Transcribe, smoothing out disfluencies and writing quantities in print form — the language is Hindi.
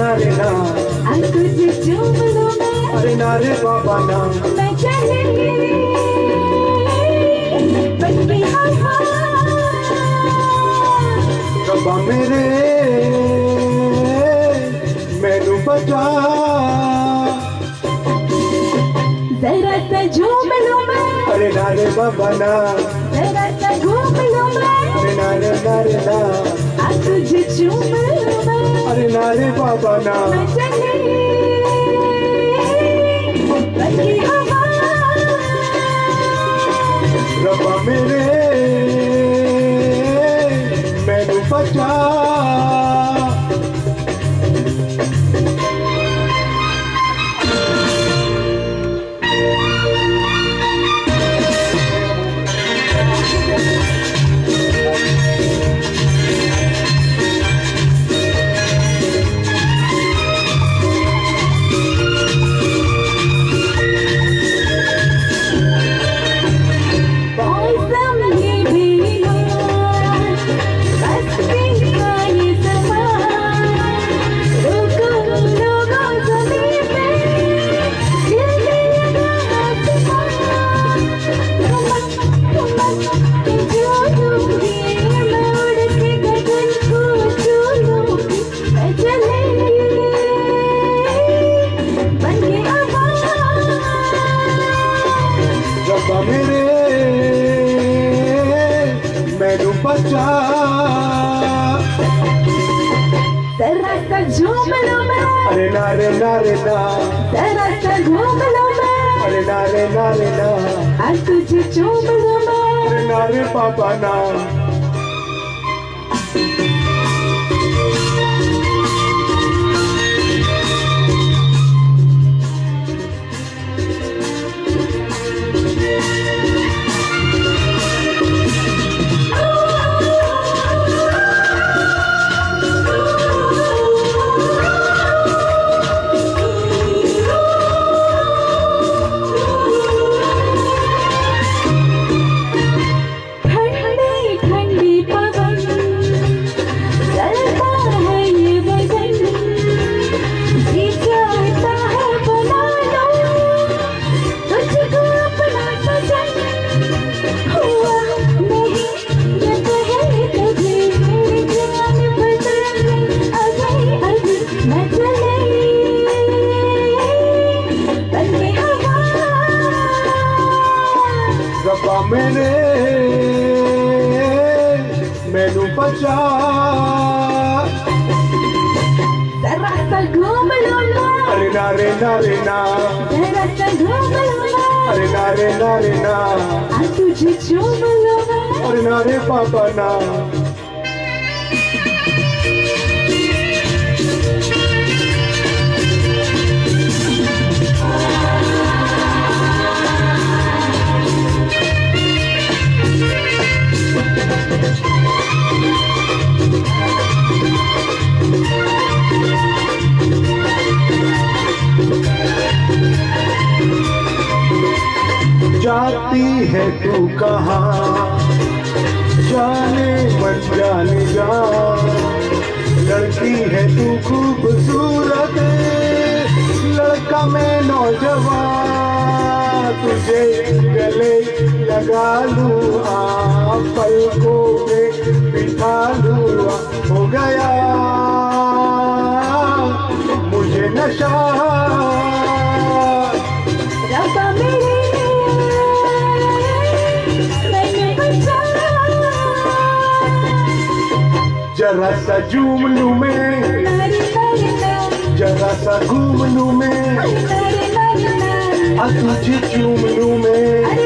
रे ना तुझे चूम लूं मैं, अरे ना रे बाबा ना मैं चली बनके हवा रब्बा मेरे मैनू बचा जरा सा झूम लूं मैं, अरे ना रे बाबा ना जरा सा घूम लूं मैं, अरे ना रे ना तुझे चूम लूं मैं, अरे ना रे बाबा ना मैं चली बनके हवा रब्बा मेरे मैनू बचा रब्बा मेरे मैनू बचा जरा सा झूम लूं मैं, अरे ना रे ना जरा सा घूम लूं मैं, अरे ना रे ना तुझे चूम लूं मैं, अरे ना रे बाबा ना रब्बा मेरे मैनू बचा जरा सा घूम लूं मैं, अरे ना रे ना जरा सा घूम लूं मैं, अरे ना रे ना तुझे चूम लूं मैं, अरे ना रे बाबा ना जाती है तू कहाँ जाने मन जाने जा लड़की है तू खूबसूरत लड़का मैं नौजवान तुझे गले लगा लूँ पलकों में बिठा लूँ हो गया मुझे नशा रब्बा मेरे मैनू बचा जरा सा झूम लूं मैं जरा सा घूम लूं मैं तुझे चूम लूं मैं